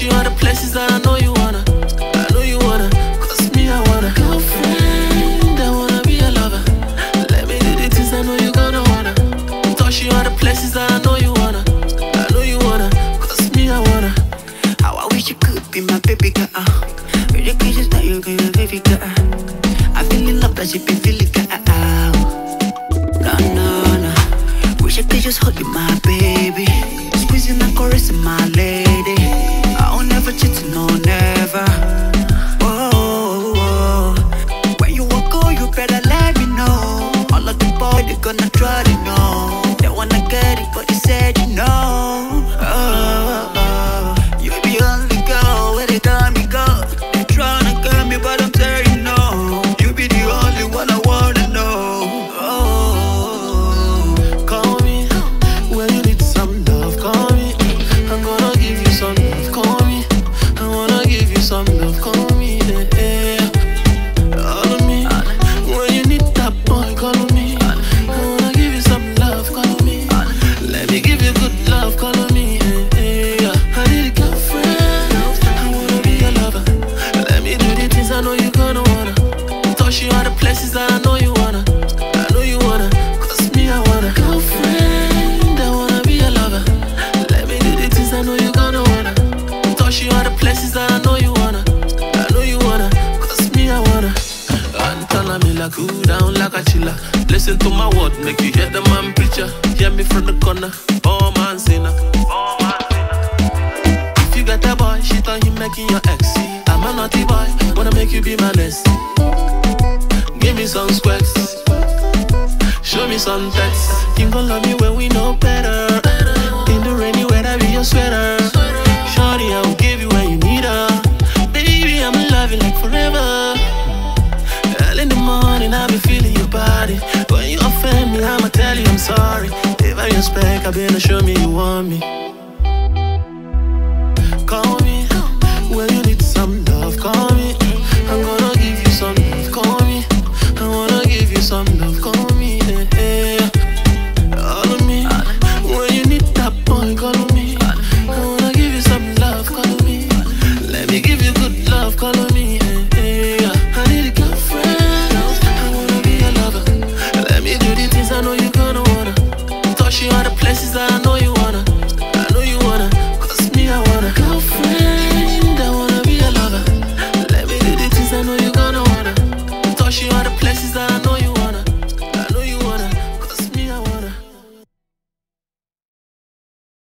you all the places that I know you wanna. I know you wanna, cause me I wanna. Girlfriend, I wanna be a lover. Let me do the things I know you gonna wanna. Touch you all the places that I know you wanna. I know you wanna, cause me I wanna. How I wish you could be my baby girl. Really could just that you be my baby girl. I feel in love that you be feeling girl. No, no, no. Wish I could just hold you, my baby. Squeezing and caressing my lady. I will never cheat, no, never. Whoa, whoa. When you walk on, you better let me know. All of the boys, they gonna try to know. They wanna get it, but they said you know. Oh, oh. You be only girl where they tell me go. They tryna get me, but I'm telling you no. You be the only one I wanna know. Oh, call me when you need some love. Call me, I'm gonna give you some love. Call me, I wanna give you some love. Call me, yeah. All of me, when you need that boy, call me. I wanna give you some love. Call me, let me give you good love. Call me, yeah. I need a girlfriend, I wanna be your lover. Let me do the things I know you gonna wanna. Touch you all the places that I know you wanna. I know you wanna, cause me I wanna. Girlfriend, I wanna be your lover. Let me do the things I know you gonna wanna. Touch you all the places that I know you wanna. I know you wanna, cause me I wanna. And tell me like cool down like a chiller. Listen to my word, make you hear the man preacher. Hear me from the corner, oh man sinner. Oh man sinner. If you got a boy, shit on him making your ex. I'm a naughty boy, wanna make you be my next. Give me some squirts, show me some text. You gon' love me when we know better. In the rainy weather, be your sweater. Shorty, I will give you when you need her. Baby, I'ma love you like forever. Early in the morning, I'll be feeling your body. When you offend me, I'ma tell you I'm sorry. If I respect, I better show me you want me.